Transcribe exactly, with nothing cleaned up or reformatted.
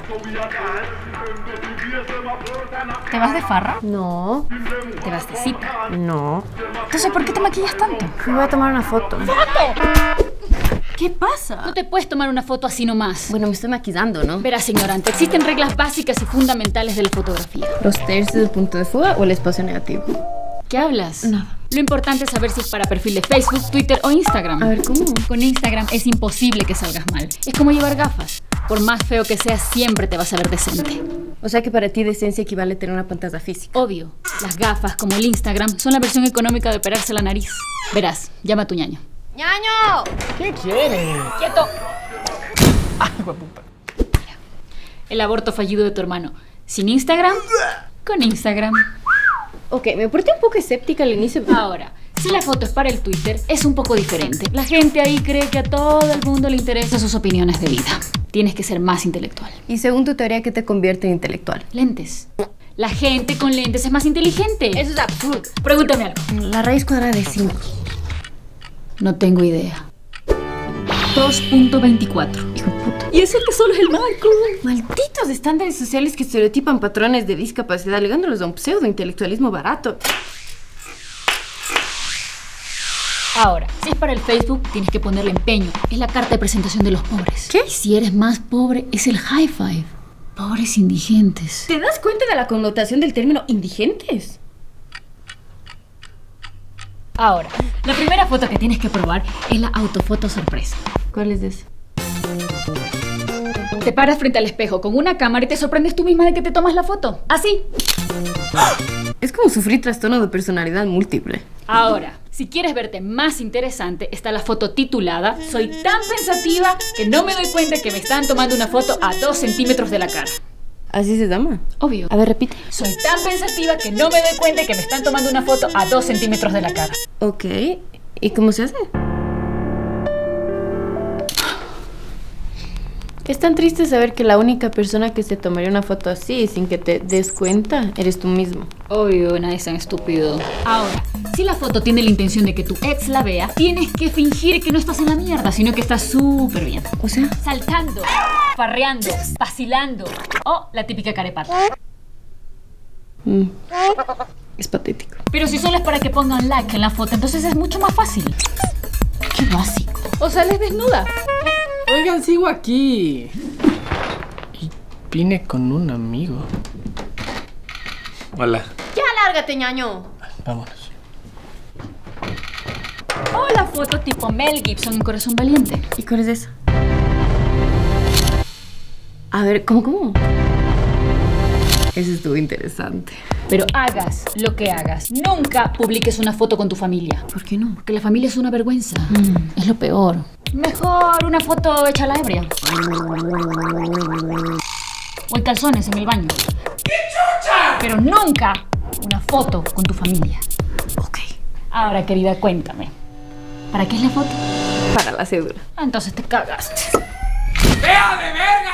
¿Te vas de farra? No. ¿Te vas de cita? No. Entonces, ¿por qué te maquillas tanto? Me voy a tomar una foto. ¡Foto! ¿Qué pasa? No te puedes tomar una foto así nomás. Bueno, me estoy maquillando, ¿no? Verás, ignorante, existen reglas básicas y fundamentales de la fotografía. ¿Los tercios del punto de fuga o el espacio negativo? ¿Qué hablas? Nada. Lo importante es saber si es para perfil de Facebook, Twitter o Instagram. A ver, ¿cómo? Con Instagram es imposible que salgas mal. Es como llevar gafas. Por más feo que seas, siempre te vas a ver decente. O sea que para ti decencia equivale a tener una pantalla física. Obvio. Las gafas, como el Instagram, son la versión económica de operarse la nariz. Verás, llama a tu ñaño. ¡Ñaño! ¿Qué quiere? ¡Quieto! Ay, guaputa. El aborto fallido de tu hermano. Sin Instagram, con Instagram. Ok, me porté un poco escéptica al inicio. Ahora, si la foto es para el Twitter, es un poco diferente. La gente ahí cree que a todo el mundo le interesan sus opiniones de vida. Tienes que ser más intelectual. Y según tu teoría, ¿qué te convierte en intelectual? Lentes. La gente con lentes es más inteligente. Eso es absurdo. Pregúntame algo. La raíz cuadrada de cinco. No tengo idea. dos punto veinticuatro. Hijo de puta. Y ese que solo es el marco. Malditos estándares sociales que estereotipan patrones de discapacidad, ligándolos a un pseudo-intelectualismo barato. Ahora, si es para el Facebook, tienes que ponerle empeño. Es la carta de presentación de los pobres. ¿Qué? Y si eres más pobre, es el high five. Pobres indigentes. ¿Te das cuenta de la connotación del término indigentes? Ahora, la primera foto que tienes que probar es la autofoto sorpresa. ¿Cuál es ese? Te paras frente al espejo con una cámara y te sorprendes tú misma de que te tomas la foto. Así. Es como sufrir trastorno de personalidad múltiple. Ahora, si quieres verte más interesante, está la foto titulada Soy tan pensativa que no me doy cuenta que me están tomando una foto a dos centímetros de la cara. ¿Así se llama? Obvio. A ver, repite. Soy tan pensativa que no me doy cuenta que me están tomando una foto a dos centímetros de la cara. Ok. ¿Y cómo se hace? Es tan triste saber que la única persona que se tomaría una foto así sin que te des cuenta eres tú mismo. Obvio, nadie es tan estúpido. Ahora, si la foto tiene la intención de que tu ex la vea, tienes que fingir que no estás en la mierda, sino que estás súper bien. O sea, Saltando, farreando, vacilando. O la típica carepata. mm, es patético. Pero si solo es para que pongan like en la foto, entonces es mucho más fácil. Qué básico. O sales desnuda. Oigan, sigo aquí. Y vine con un amigo. Hola. Ya, lárgate, ñaño. Vámonos. O la foto tipo Mel Gibson en Corazón Valiente. ¿Y cuál es esa? A ver, ¿cómo, cómo? Eso estuvo interesante. Pero hagas lo que hagas, nunca publiques una foto con tu familia. ¿Por qué no? Porque la familia es una vergüenza. Mm. Es lo peor. Mejor una foto hecha a la ebria. O en calzones en el baño. ¡Qué chucha! Pero nunca una foto con tu familia. Ok. Ahora, querida, cuéntame. ¿Para qué es la foto? Para la cédula. Ah, entonces te cagaste. ¡Vea de verga!